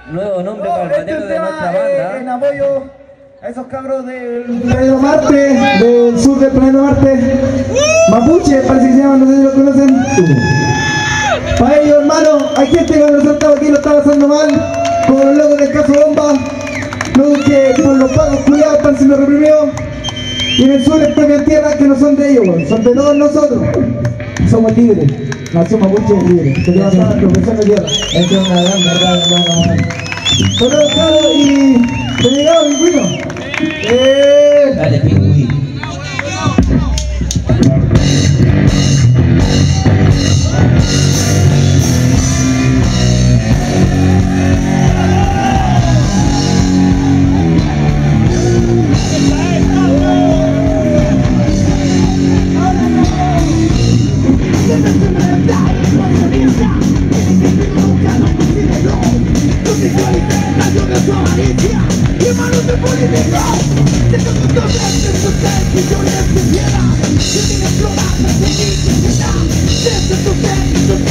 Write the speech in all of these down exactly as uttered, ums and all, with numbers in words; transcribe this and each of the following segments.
Nuevo nombre No, para el este batero de tema nuestra es banda. en apoyo a esos cabros del Planeta Marte, del sur del Planeta Marte. Mapuche, parece que se llama, no sé si lo conocen. Para ellos, hermano, hay gente que cuando nosotros estamos aquí lo está pasando mal, como los locos del caso Bomba, locos que por los pagos culiados están siendo reprimidos. Y en el sur expropian tierras que no son de ellos, bueno, son de todos nosotros. Somos libres, nación mapuche es libre. Que te vas a dar profesión de tierra. Esta es una gran verdad, hermano. Bueno, claro, y te llegado, pingüino. Eh. Dale, pingüí.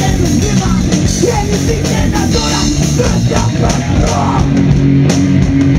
Quién es